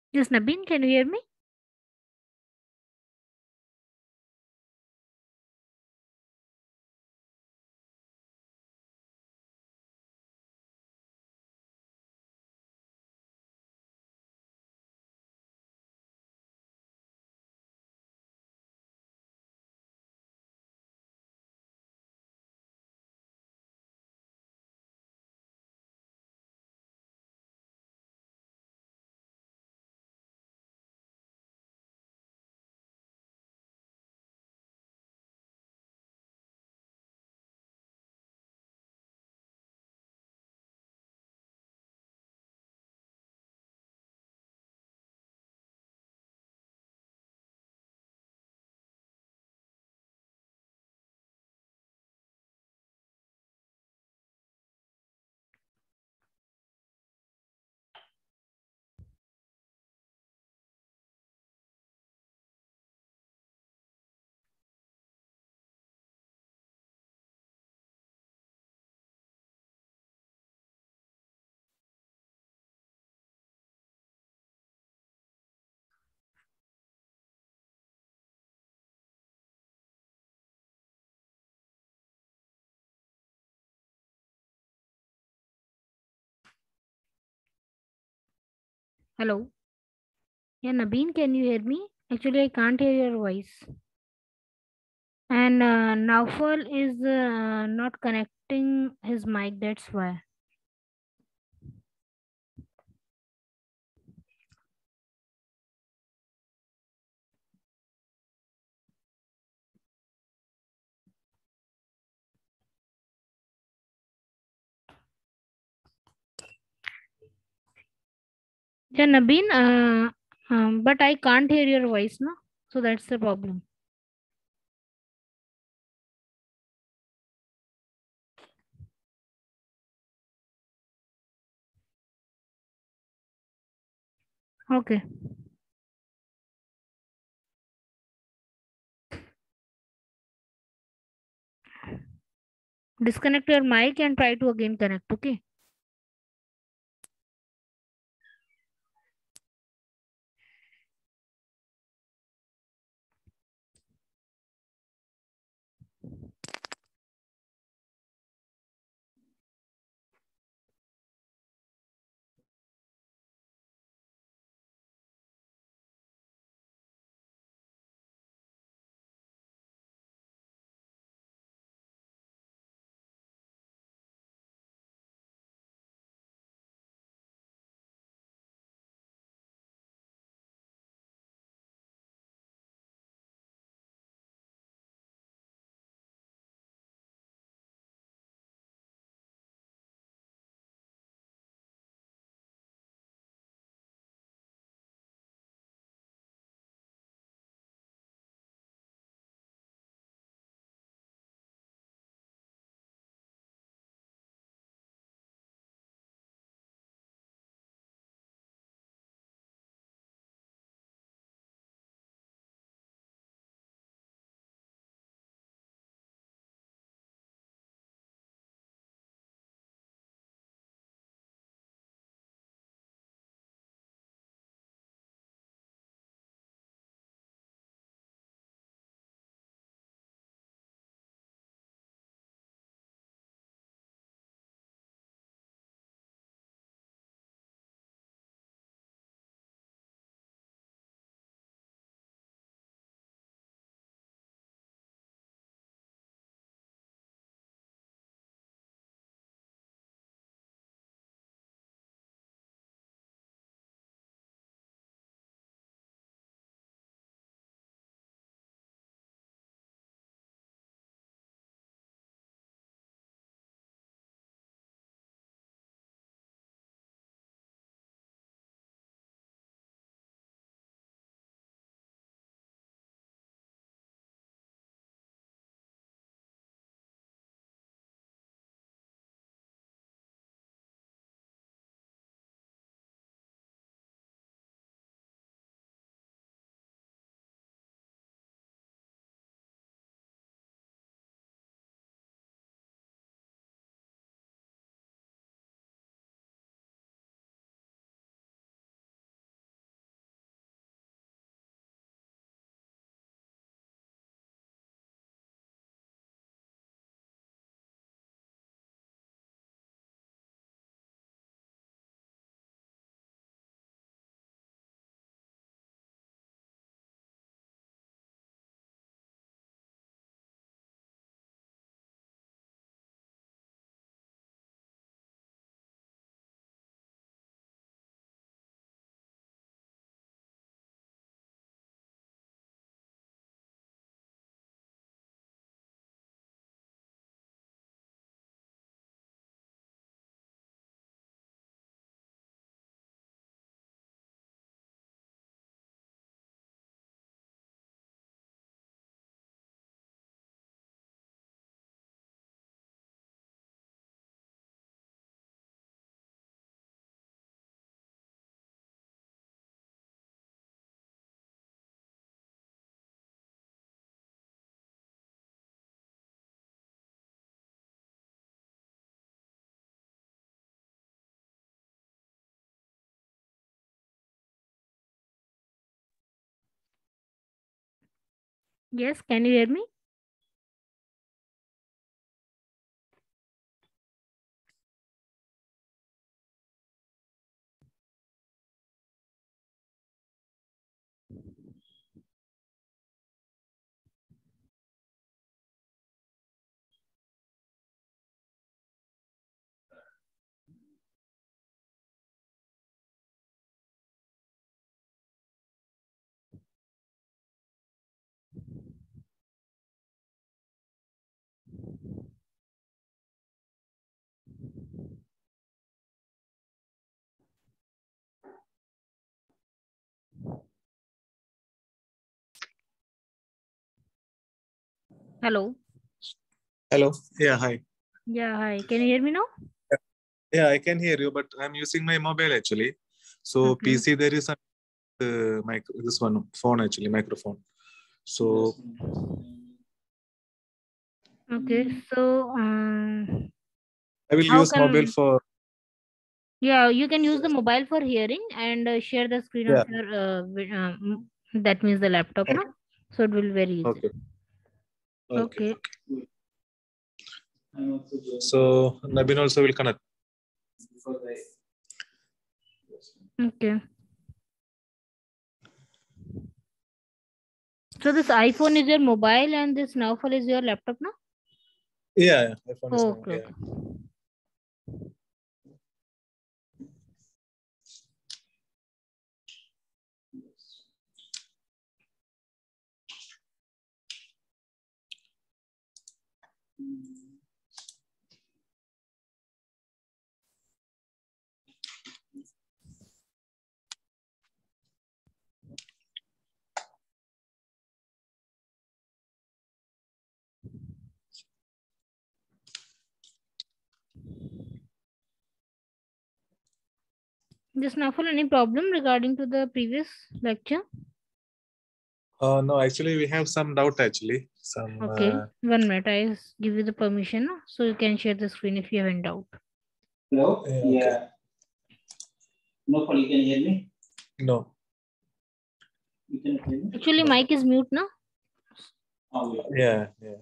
Yes, Nabeen, can you hear me? Hello. Yeah, Nabeen, can you hear me? Actually, I can't hear your voice. And Naufal is not connecting his mic, that's why. Yeah, Nabeen, but I can't hear your voice, no? So that's the problem. Okay. Disconnect your mic and try to again connect, okay? Yes, can you hear me? Hello. Hello. Yeah, hi. Yeah, hi. Can you hear me now? Yeah, I can hear you, but I'm using my mobile actually. So Okay. PC there is a this one phone actually microphone. So Okay. So, I will how use mobile can for yeah, you can use the mobile for hearing and share the screen of yeah. your that means the laptop, no? So it will be very easy. Okay. Okay. Okay. So Nabin also will connect. Okay. So this iPhone is your mobile and this Naufal is your laptop, no? Yeah, iPhone is my Okay. yeah. Okay. This Naufal, any problem regarding to the previous lecture? No, actually we have some doubt actually. Some Okay. 1 minute. Give you the permission, no? So you can share the screen if you have any doubt. Hello? Yeah. No, you can hear me? No. You can hear me? Actually, mic is mute, no? Oh, yeah. Yeah.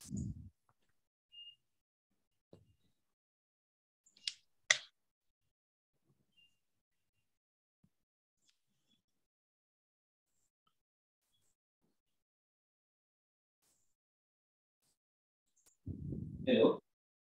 Hello?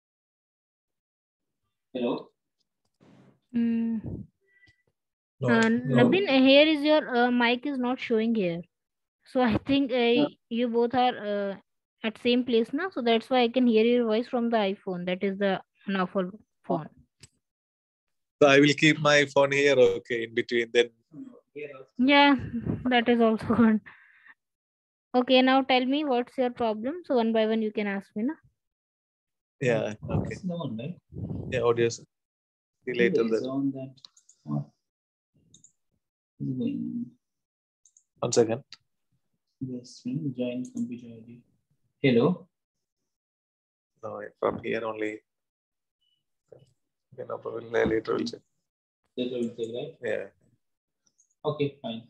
Hello? Mm. No. Nabin, here is your mic is not showing here. So I think No. you both are at same place now. So that's why I can hear your voice from the iPhone. That is the Naufal phone. So I will keep my phone here, okay, in between. Then Yeah, that is also good. Okay, now tell me what's your problem. So one by one you can ask me, na? yeah, okay. Yeah, audio. See later then. One second. Yes, join computer ID. Hello. No, from here only. Okay, no problem. Later we'll check. Later we'll check, right? Yeah. Okay, fine.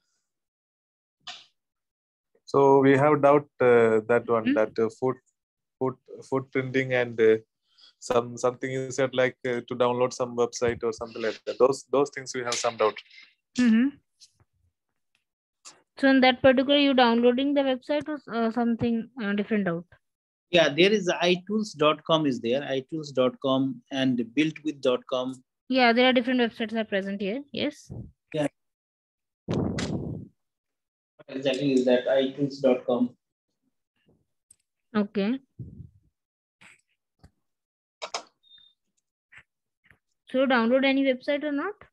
So we have doubt that one that footprinting and something you said like to download some website or something like that. Those things we have some doubt. Mm-hmm. So in that particular, you downloading the website or something different out? Yeah, there is iTools.com is there, iTools.com and builtwith.com. Yeah, there are different websites are present here. Yes. Yeah. Exactly is that iTools.com. Okay. So download any website or not?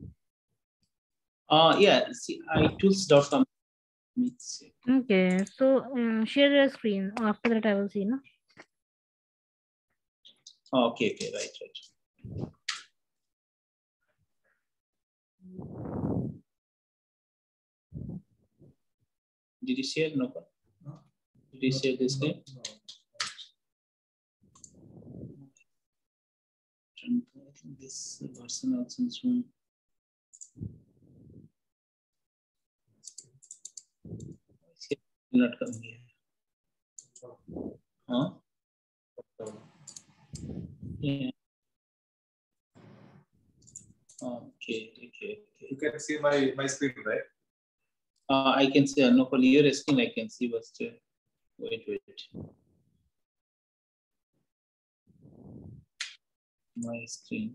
Yeah, see iTools.com. Okay. So share your screen. After that, I will see. No. Okay, right. Did you share? No. Did you share this screen? I think this version also soon. Not coming here. Huh? Yeah. Okay. You can see my screen, right? I can see no for your screen. I can see, but wait. My screen.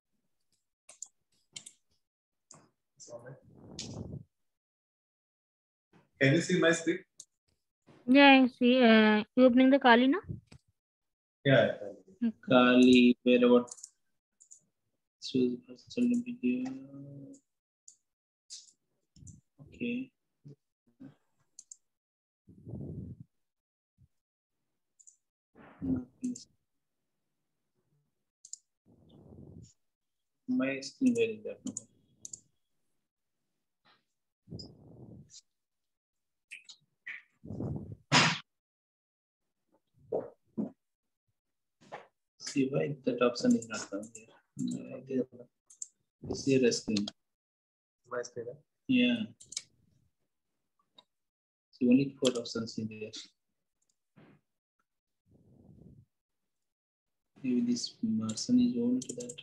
Can you see my screen? Yeah, I see. You opening the Kali now? Yeah. Kali, where about? Choose personal video. Okay. My screen, where is that? See why that option is not down here. This is your screen. My screen. Yeah. So only 4 options in there. Maybe this Marson is on to that.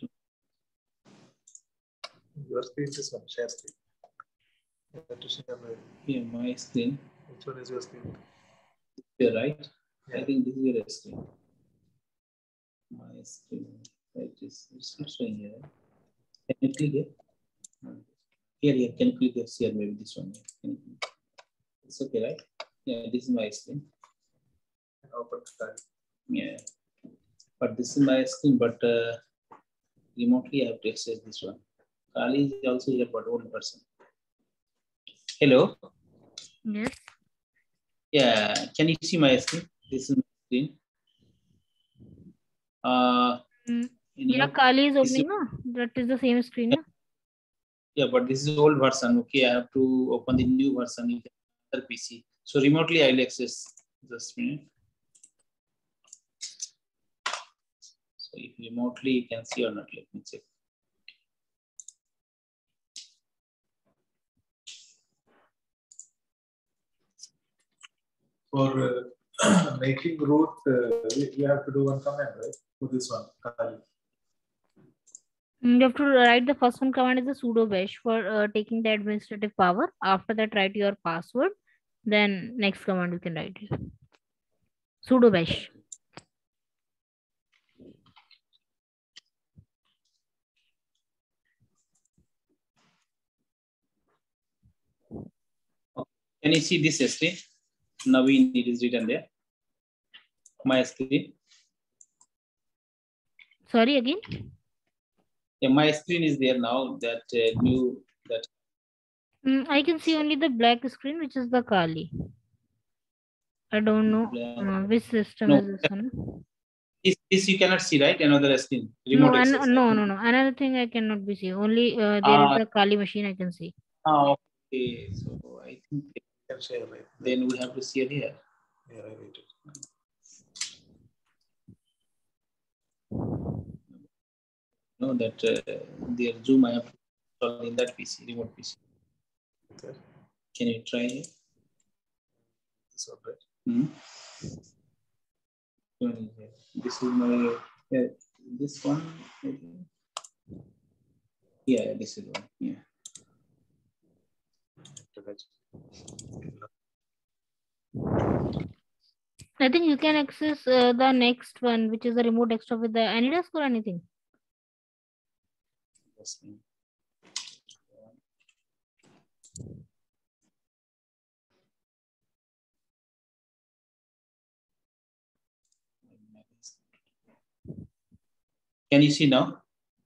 Your screen is this one, share screen. You have to share my. Here, my screen. Which one is your screen? Here, right? Yeah. I think this is your screen. My screen. Right, it's not showing here. Can you click here? Here, can you click here? Maybe this one. It's okay, right? Yeah, this is my screen. Open Kali. Yeah. But this is my screen, but remotely I have to access this one. Kali is also here, but old person. Hello? Yes. Yeah, can you see my screen? This is my screen. Yeah, Kali is opening, no? That is the same screen, no? Yeah, but this is old version. Okay, I have to open the new version in the other PC. So remotely I'll access this minute. So if remotely you can see or not, let me check. For making root, you have to do one command, right? For this one, Kali. You have to write the first one command is the sudo bash for taking the administrative power. After that, write your password. Then next command you can write it. Sudo bash. Can you see this screen? Naveen, it is written there. My screen. Sorry, again? Yeah, my screen is there now. That new that. I can see only the black screen, which is the Kali. I don't know which system is this one. This you cannot see, right? Another screen. No, Access, no. Another thing I cannot be see. Only there is the Kali machine I can see. Okay. So I think you can share, right? Then we have to see it here. Yeah, I read it. No, that their Zoom I have to install in that PC, remote PC. Okay. Can you try it? This one, right? This is my this one. Yeah, this is one. Yeah. I think you can access the next one, which is the remote desktop with the AnyDesk or anything. Yes. Can you see now?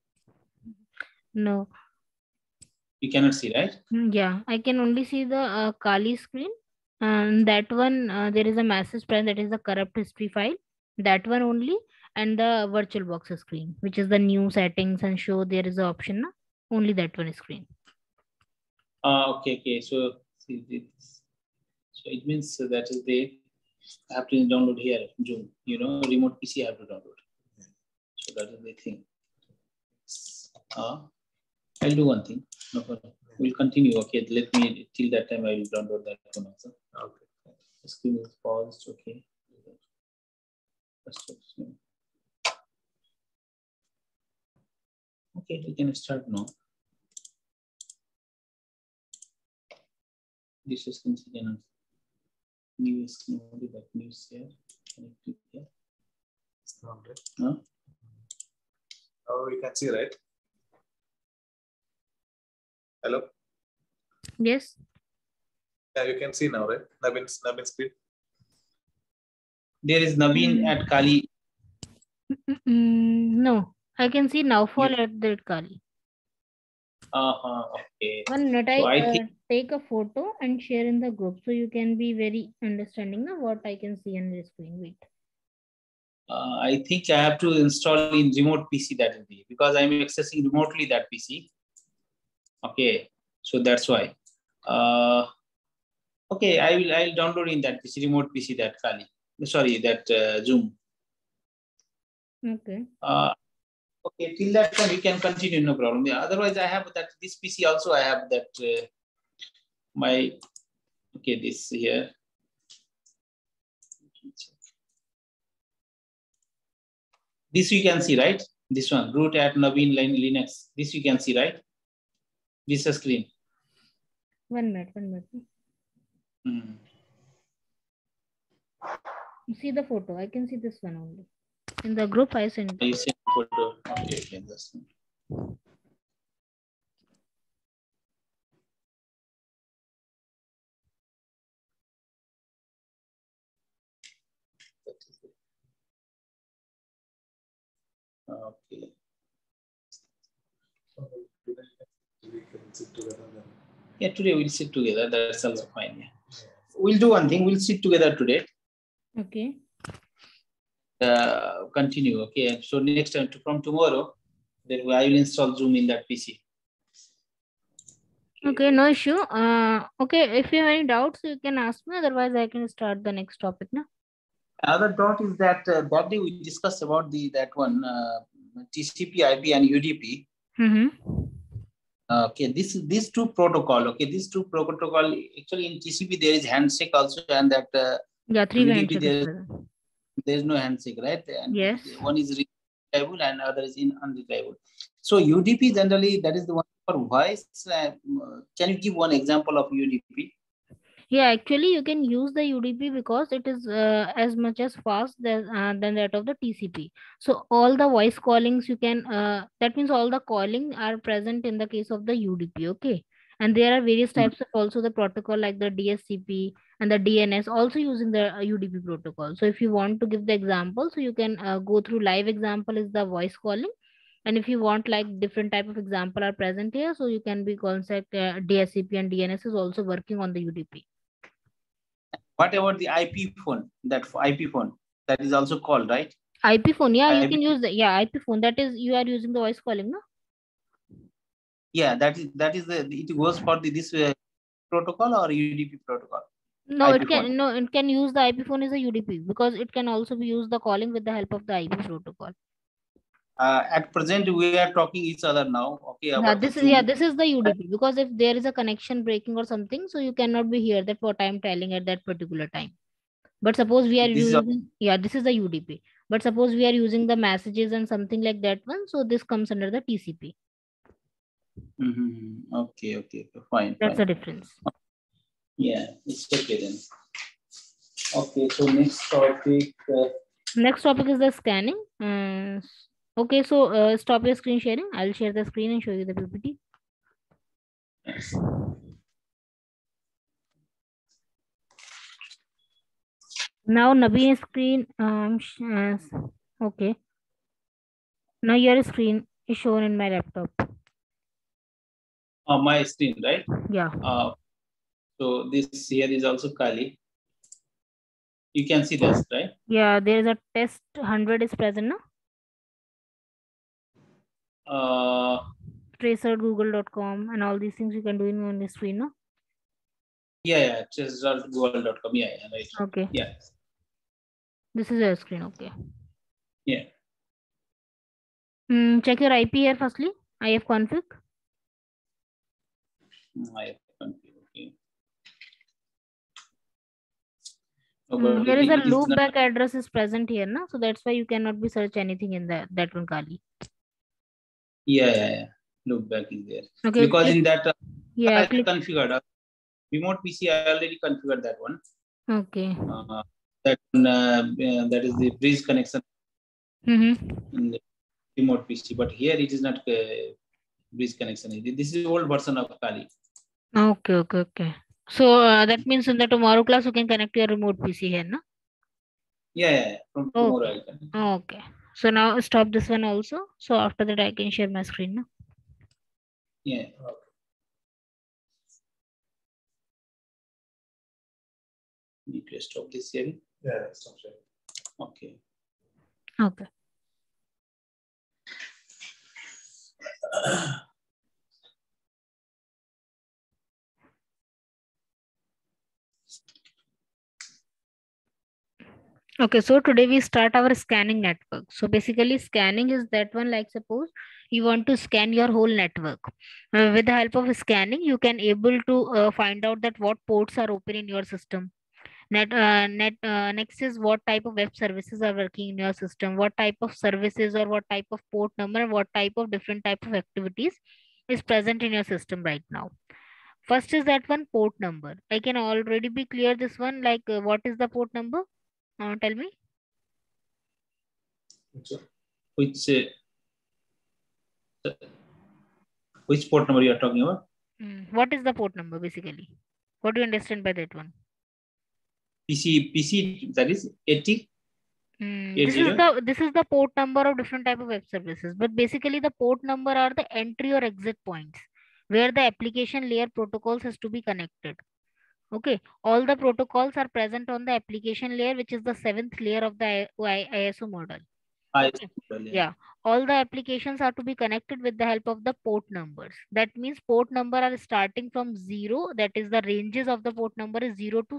No. You cannot see, right? Yeah, I can only see the Kali screen. And that one, there is a message pane that is the corrupt history file. That one only. And the VirtualBox screen, which is the new settings and show there is an option. Na? Only that one screen. Okay. So see this. So it means that is the I have to download here Zoom. Remote PC I have to download. So that is the thing. I'll do one thing. No problem. We'll continue. Okay, let me till that time I will download that one also. Okay. The screen is paused. Okay. Okay, we can start now. This is considered new screen only, that news here. Can I click here? It's not right. No? Oh, we can see, right? Hello? Yes. Yeah, you can see now, right? Naveen's screen. There is Naveen at Kali. No, I can see Naufal at the Kali. Okay. 1 minute, So I I think take a photo and share in the group so you can be very understanding of what I can see on the screen. Wait. I think I have to install in remote PC, that will be because I'm accessing remotely that PC. Okay, so that's why. Okay, I'll download in that PC, remote PC, that Kali. Sorry, that Zoom. Okay. Okay, till that time we can continue, no problem. Yeah, otherwise I have that this PC also. I have that my okay, this here. This you can see, right? This one, root at Naveen Linux. This you can see, right? This is a screen. 1 minute, 1 minute. You see the photo. I can see this one only. In the group I sent. You sent photo. Okay, okay, that's okay. We can sit together then. Yeah, today we'll sit together. That's also fine. Yeah. We'll do one thing. We'll sit together today. Okay. Continue. Okay. So next time, from tomorrow, then I will install Zoom in that PC. Okay, no issue. Okay, if you have any doubts, you can ask me. Otherwise, I can start the next topic now. Another doubt is that that day we discussed about that one TCP, IP, and UDP. Okay, these two protocol. Okay, these two protocol. Actually, in TCP there is handshake also, and that yeah, three-way UDP there is no handshake, right? And yes. One is reliable and other is unreliable. So UDP generally that is the one for voice. Can you give one example of UDP? Yeah, actually you can use the UDP because it is as much as fast than that of the TCP. So all the voice callings you can, that means all the calling are present in the case of the UDP. Okay. And there are various types of also the protocol like the DSCP and the DNS also using the UDP protocol. So if you want to give the example, so you can go through live example is the voice calling. And if you want like different type of example are present here, so you can be concept DSCP and DNS is also working on the UDP. What about the IP phone? That IP phone that is also called, right? IP phone, yeah, you can use the IP phone. That is you are using the voice calling, no? Yeah, that is the it goes for this protocol or UDP protocol. No, it can use the IP phone as a UDP because it can also be used the calling with the help of the IP protocol. At present we are talking each other now. Okay. This is the UDP because if there is a connection breaking or something, so you cannot be here. That's what I am telling at that particular time. But suppose we are using this is the UDP. But suppose we are using the messages and something like that one, so this comes under the TCP. Okay, fine. That's the difference. Yeah, it's okay then. Okay, so next topic. Next topic is the scanning. Okay, so stop your screen sharing. I'll share the screen and show you the PPT. Yes. Now Naveen's screen. Okay. Now your screen is shown in my laptop. My screen, right? Yeah. So this here is also Kali. You can see this, right? Yeah, there is a test 100 is present now. Tracer, google.com and all these things you can do in on the screen, no? Yeah, google.com. Yeah, right. Okay. Yeah. This is your screen, okay. Yeah. Check your IP here firstly. ifconfig. ifconfig, okay. But Here is a it is not. loopback address is present here, na? So that's why you cannot be search anything in that one, Kali. Yeah. Loopback is there. Okay, Because click. in that Yeah, I click. configured remote PC. I already configured that one. Okay. That is the bridge connection Mm-hmm. in the remote PC. But here it is not bridge connection. This is the old version of Kali. Okay. So that means in the tomorrow class you can connect your remote PC here, na? Yeah. From tomorrow Okay. I can. Okay. So now stop this one also. So after that I can share my screen, na? Yeah. Okay. Need to stop this sharing. Yeah, stop sharing. Okay. Okay. Okay, so today we start our scanning network. So basically scanning is that one, like suppose you want to scan your whole network. With the help of scanning, you can able to find out that what ports are open in your system. Next is what type of web services are working in your system, what type of services or what type of port number, what type of different type of activities is present in your system right now. First is that one port number. I can already be clear this one, like what is the port number? Tell me. Which port number you are talking about? What is the port number basically? What do you understand by that one? PC that is 80. This is the port number of different type of web services, but basically the port number are the entry or exit points where the application layer protocols has to be connected. Okay, all the protocols are present on the application layer, which is the 7th layer of the ISO model. Okay. Yeah, all the applications are to be connected with the help of the port numbers. That means port number are starting from 0, that is the ranges of the port number is 0 to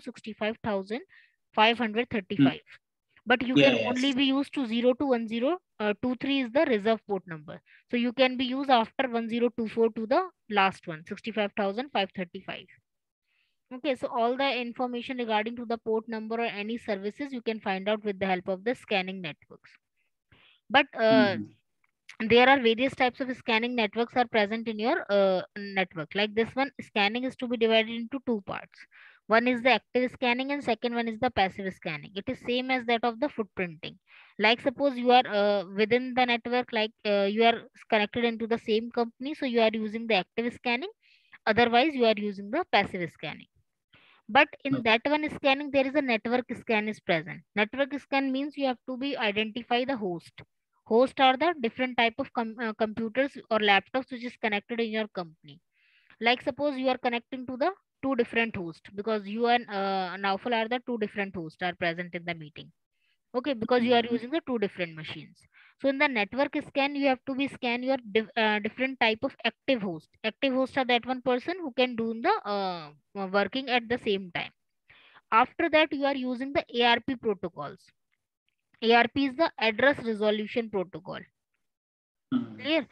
65,535. But you can only be used to 0 to 1023 is the reserve port number. So you can be used after 1024 to the last one, 65,535. Okay, so all the information regarding to the port number or any services you can find out with the help of the scanning networks. But there are various types of scanning networks are present in your network. Like this one, scanning is to be divided into two parts. One is the active scanning and second one is the passive scanning. It is same as that of the footprinting. Like suppose you are within the network, like you are connected into the same company, so you are using the active scanning. Otherwise, you are using the passive scanning. But in that one scanning, there is a network scan is present. Network scan means you have to be identify the host. Host are the different type of computers or laptops which is connected in your company. Like suppose you are connecting to the two different hosts, because you and Naufal are the two different hosts are present in the meeting. Okay, because you are using the two different machines. So in the network scan, you have to be scan your different type of active host. Active host are that one person who can do the working at the same time. After that, you are using the ARP protocols. ARP is the address resolution protocol. Clear?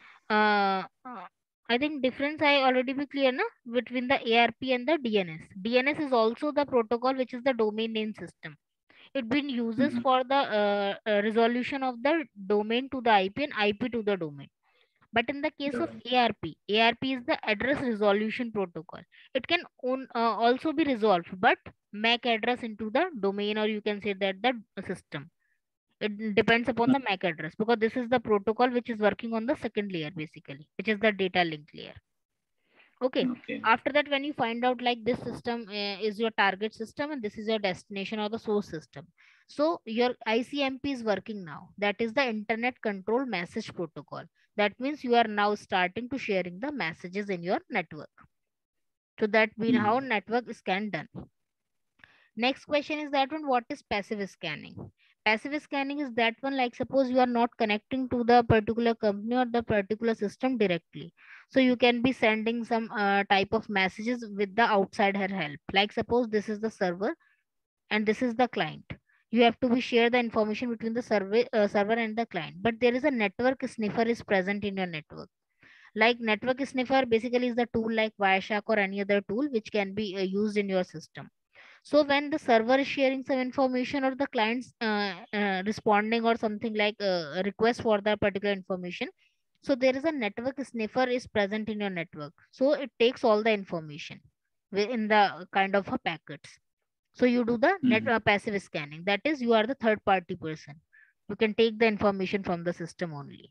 I think difference I already be clear na between the ARP and the DNS. DNS is also the protocol which is the domain name system. It been uses for the resolution of the domain to the IP and IP to the domain. But in the case of ARP, ARP is the address resolution protocol. It can also be resolved, but MAC address into the domain, or you can say that the system. It depends upon the MAC address, because this is the protocol which is working on the second layer basically, which is the data link layer. Okay. After that, when you find out like this system is your target system and this is your destination or the source system, so your ICMP is working now. That is the internet control message protocol. That means you are now starting to sharing the messages in your network. So that means how network scan done. Next question is that one, what is passive scanning? Passive scanning is that one, like suppose you are not connecting to the particular company or the particular system directly. So you can be sending some type of messages with the outsider help. Like suppose this is the server and this is the client. You have to be share the information between the server and the client. But there is a network sniffer is present in your network. Like network sniffer basically is the tool like Wireshark or any other tool which can be used in your system. So when the server is sharing some information or the client's responding or something like a request for that particular information, so there is a network sniffer is present in your network. So it takes all the information in the kind of a packets. So you do the passive scanning. That is, you are the third party person. You can take the information from the system only.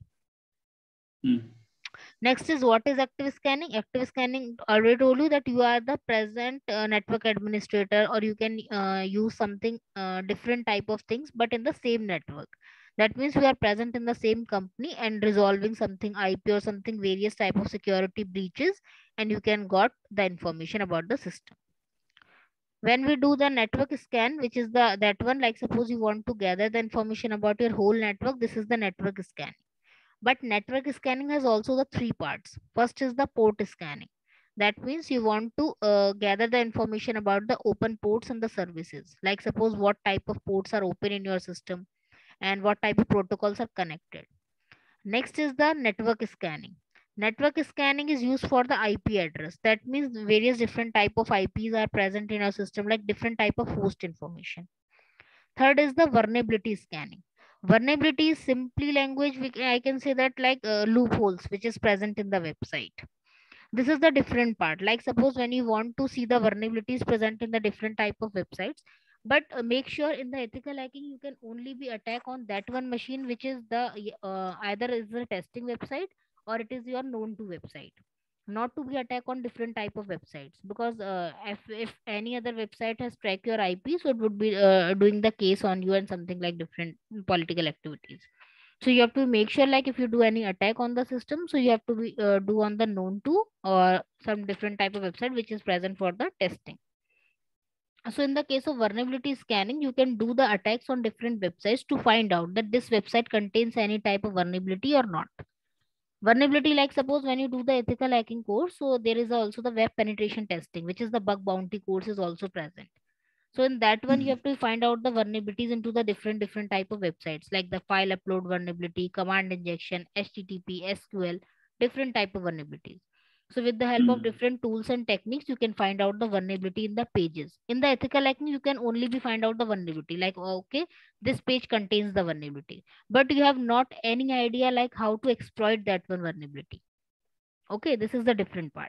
Next is what is active scanning? Active scanning, already told you that you are the present network administrator, or you can use something different type of things, but in the same network. That means we are present in the same company and resolving something IP or something various type of security breaches, and you can got the information about the system. When we do the network scan, which is the that one, like suppose you want to gather the information about your whole network, this is the network scan. But network scanning has also the three parts. First is the port scanning. That means you want to gather the information about the open ports and the services. Like suppose what type of ports are open in your system and what type of protocols are connected. Next is the network scanning. Network scanning is used for the IP address. That means various different type of IPs are present in our system, like different type of host information. Third is the vulnerability scanning. Vulnerability is simply language. I can say that like loopholes which is present in the website. This is the different part. Like suppose when you want to see the vulnerabilities present in the different type of websites, but make sure in the ethical hacking you can only be attack on that one machine which is the either is the testing website or it is your known to website, not to be attack on different type of websites, because if any other website has tracked your IP, so it would be doing the case on you and something like different political activities. So you have to make sure like if you do any attack on the system, so you have to be do on the known to or some different type of website which is present for the testing. So in the case of vulnerability scanning, you can do the attacks on different websites to find out that this website contains any type of vulnerability or not. Vulnerability, like suppose when you do the ethical hacking course, so there is also the web penetration testing, which is the bug bounty course is also present. So in that one, you have to find out the vulnerabilities into the different type of websites, like the file upload vulnerability, command injection, HTTP, SQL, different type of vulnerabilities. So with the help of different tools and techniques, you can find out the vulnerability in the pages. In the ethical hacking, you can only be find out the vulnerability, like okay, this page contains the vulnerability, but you have not any idea like how to exploit that one vulnerability. Okay, this is the different part.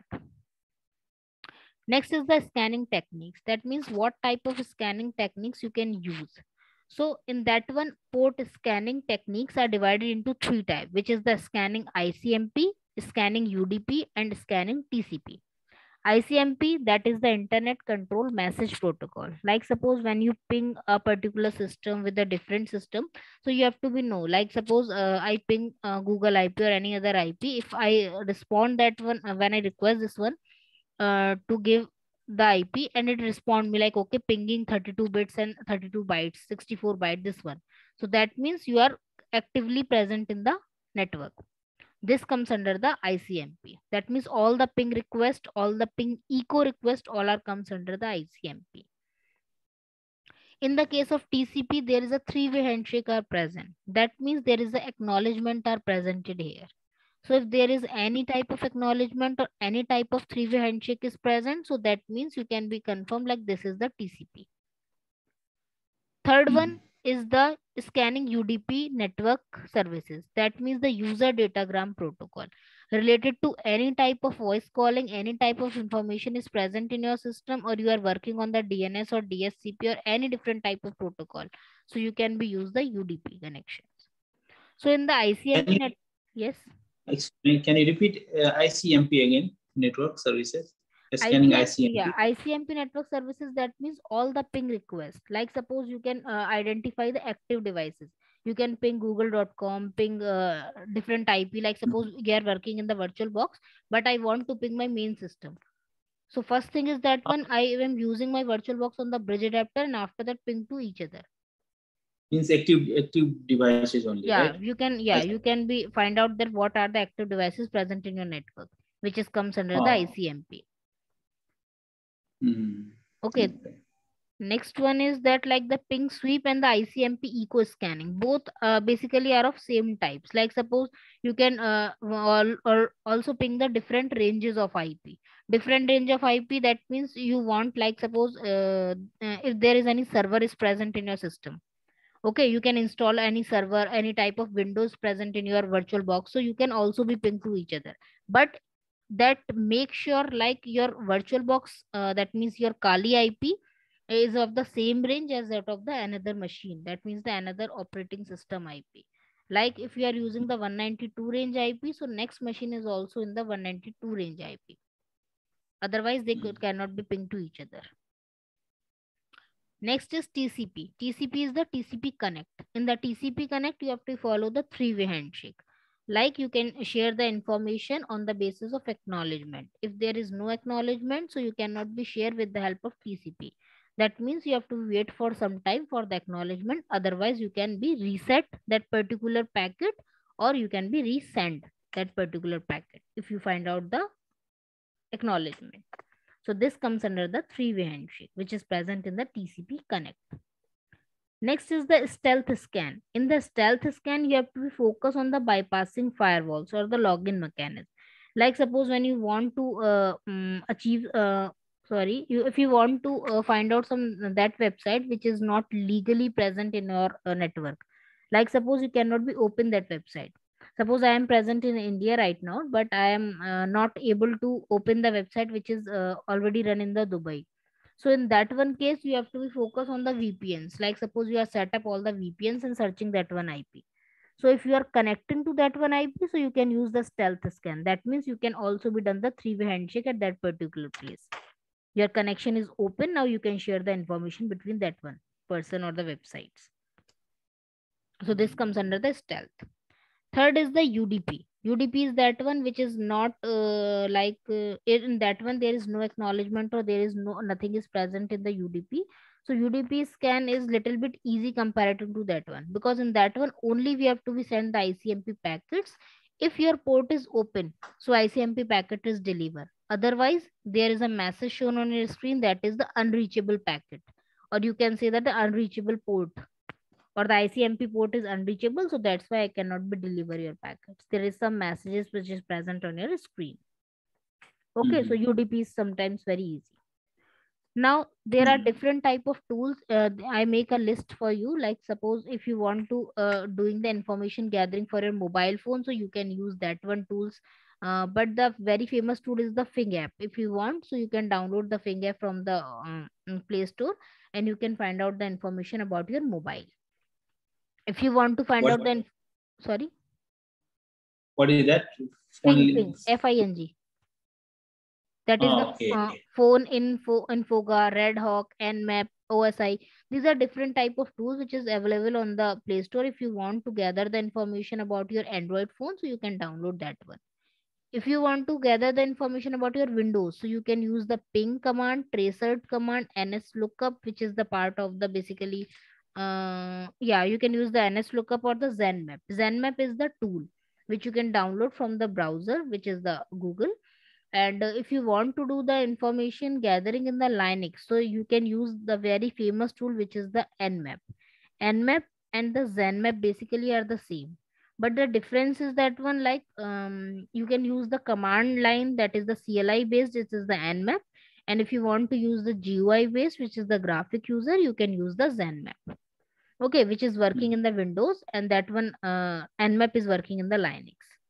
Next is the scanning techniques. That means what type of scanning techniques you can use. So in that one, port scanning techniques are divided into three types, which is the scanning ICMP, scanning UDP, and scanning TCP. ICMP, that is the Internet Control Message Protocol. Like suppose when you ping a particular system with a different system, so you have to be know. Like suppose I ping Google IP or any other IP. If I respond that one when I request this one to give the IP, and it respond me like okay, pinging 32 bits and 32 bytes, 64 byte this one. So that means you are actively present in the network. This comes under the ICMP. That means all the ping request, all the ping echo request, all are comes under the ICMP. In the case of TCP, there is a three-way handshake are present. That means there is a acknowledgement are presented here. So if there is any type of acknowledgement or any type of three-way handshake is present, so that means you can be confirmed like this is the TCP. Third one is the scanning UDP network services. That means the user datagram protocol related to any type of voice calling, any type of information is present in your system, or you are working on the DNS or DSCP or any different type of protocol. So you can be use the UDP connections. So in the ICMP net, yes. Can you repeat ICMP again? Network services. Scanning ICMP. Yeah, ICMP network services. That means all the ping requests. Like suppose you can identify the active devices. You can ping google.com, ping different IP. Like suppose you are working in the virtual box, but I want to ping my main system. So first thing is that one, I am using my virtual box on the bridge adapter, and after that ping to each other. Means active devices only, yeah, right? you can, yeah, you can be find out that what are the active devices present in your network, which is comes under the ICMP. Okay. Next one is that like the ping sweep and the ICMP echo scanning, both basically are of same types. Like suppose you can or also ping the different ranges of IP. Different range of IP, that means you want, like suppose if there is any server is present in your system. Okay, you can install any server, any type of Windows present in your virtual box, so you can also be pinged to each other. But that make sure like your virtual box, that means your Kali IP is of the same range as that of the another machine, that means the another operating system IP. Like if you are using the 192 range IP, so next machine is also in the 192 range IP. Otherwise they cannot be pinged to each other. Next is TCP. TCP is the TCP connect. In the TCP connect, you have to follow the three-way handshake. Like you can share the information on the basis of acknowledgement. If there is no acknowledgement, so you cannot be shared with the help of TCP. That means you have to wait for some time for the acknowledgement. Otherwise, you can be reset that particular packet, or you can be resend that particular packet if you find out the acknowledgement. So this comes under the three-way handshake, which is present in the TCP connect. Next is the stealth scan. In the stealth scan, you have to focus on the bypassing firewalls or the login mechanism. Like suppose when you want to achieve, if you want to find out that website which is not legally present in your network. Like suppose you cannot be open that website. Suppose I am present in India right now, but I am not able to open the website which is already run in the Dubai. So in that one case, you have to be focused on the VPNs. Like suppose you are set up all the VPNs and searching that one IP. So if you are connecting to that one IP, so you can use the stealth scan. That means you can also be done the three-way handshake at that particular place. Your connection is open. Now you can share the information between that one person or the websites. So this comes under the stealth. Third is the UDP. UDP is that one which is not in that one there is no acknowledgement or there is nothing is present in the UDP. So UDP scan is little bit easy comparative to that one, because in that one only we have to be send the ICMP packets. If your port is open, so ICMP packet is delivered. Otherwise, there is a message shown on your screen, that is the unreachable packet, or you can say that the unreachable port, or the ICMP port is unreachable, so that's why I cannot be deliver your packets. There is some messages which is present on your screen. Okay, so UDP is sometimes very easy. Now there are different type of tools. I make a list for you. Like suppose if you want to doing the information gathering for your mobile phone, so you can use that one tools. But the very famous tool is the Fing app. If you want, so you can download the Fing app from the Play Store, and you can find out the information about your mobile. If you want to find out then, sorry. What is that? Fing, F-I-N-G. That is the phone info, Infoga, Red Hawk, Nmap, OSI. These are different type of tools which is available on the Play Store. If you want to gather the information about your Android phone, so you can download that one. If you want to gather the information about your Windows, so you can use the ping command, tracert command, NSLOOKUP, which is the part of the basically, you can use the NSLOOKUP or the ZenMap. ZenMap is the tool which you can download from the browser, which is the Google. And if you want to do the information gathering in the Linux, so you can use the very famous tool, which is the Nmap. Nmap and the ZenMap basically are the same, but the difference is that one, like you can use the command line, that is the CLI based, this is the Nmap. And if you want to use the GUI based, which is the graphic user, you can use the ZenMap. Okay, which is working in the Windows, and that one Nmap is working in the Linux.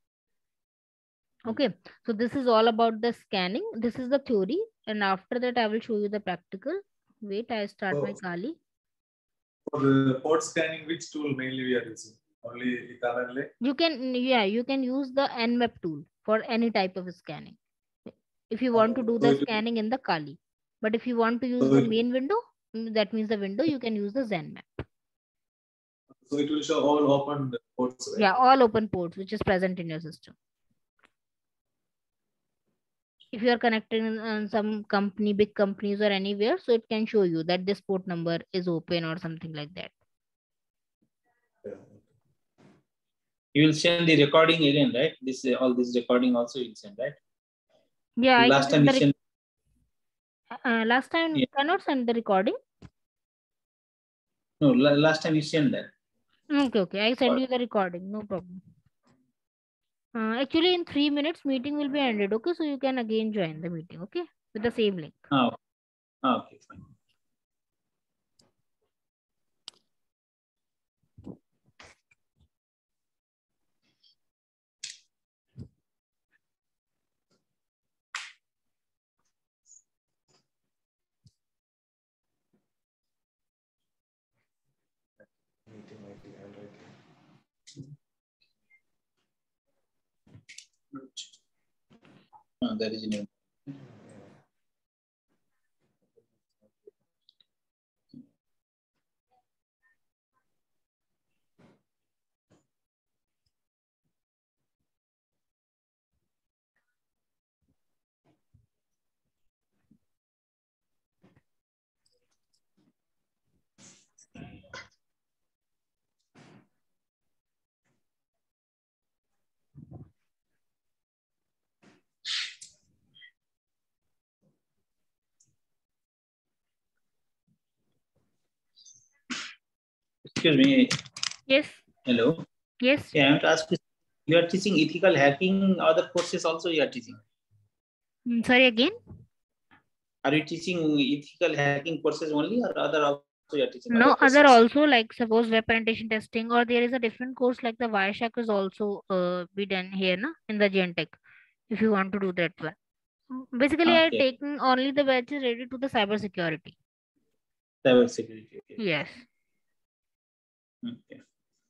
Okay, so this is all about the scanning. This is the theory, and after that I will show you the practical. Wait, I start my Kali. For the port scanning, which tool mainly we are using? Only Kali? You can use the Nmap tool for any type of scanning. If you want to do the scanning in the Kali, but if you want to use the main window, that means the window, you can use the ZenMap. So it will show all open ports, right? Yeah, all open ports which is present in your system. If you are connected in some company, big companies or anywhere, so it can show you that this port number is open or something like that. You will send the recording again, right? This all this recording also you will send, right? Yeah, last time you sent. Last time you cannot send the recording. No, last time you sent that. Okay, I send you the recording, no problem. Actually, in 3 minutes, meeting will be ended. Okay, so you can again join the meeting. Okay, with the same link. Okay, fine. Meeting ID already. That is new. Excuse me. Yes. Hello. Yes. Yeah, I want to ask you are teaching ethical hacking, other courses also you are teaching? Sorry, again? Are you teaching ethical hacking courses only, or other also you are teaching No, other courses? other also, like suppose web penetration testing, or there is a different course like the Wireshark is also be done here, na, in the Gentech, if you want to do that one. Basically, I Okay. taking only the batches related to the cyber security. Cyber security. Okay. Yes. Okay.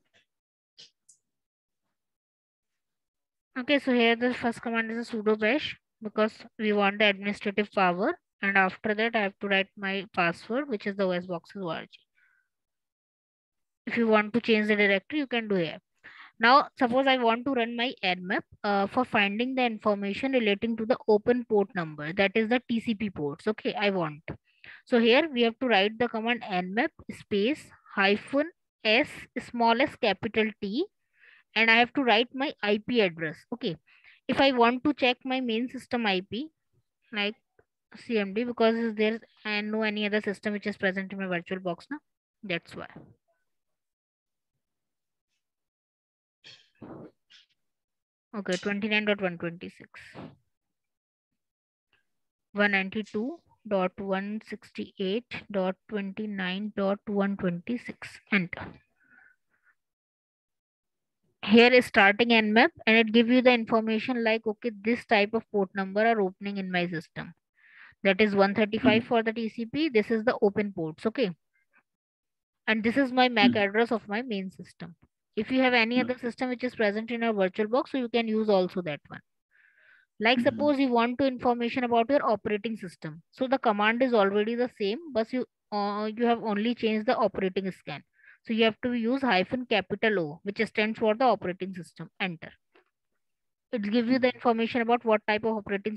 Okay, so here the first command is a sudo bash because we want the administrative power, and after that I have to write my password, which is the osboxes.org. If you want to change the directory, you can do here. Now, suppose I want to run my nmap for finding the information relating to the open port number, that is the TCP ports. Okay, I want. So here we have to write the command nmap space hyphen s small s capital T, and I have to write my IP address. Okay, if I want to check my main system IP like CMD, because there and no any other system which is present in my virtual box now, that's why. Okay, 29.126. 192.168.29.126. Enter. Here is starting nmap, and it gives you the information like, okay, this type of port number are opening in my system. That is 135 for the TCP. This is the open ports. Okay. And this is my MAC address of my main system. If you have any other system which is present in your virtual box, so you can use also that one. Like suppose you want to information about your operating system. So the command is already the same, but you have only changed the operating scan. So you have to use hyphen capital O, which stands for the operating system. Enter. It gives you the information about what type of operating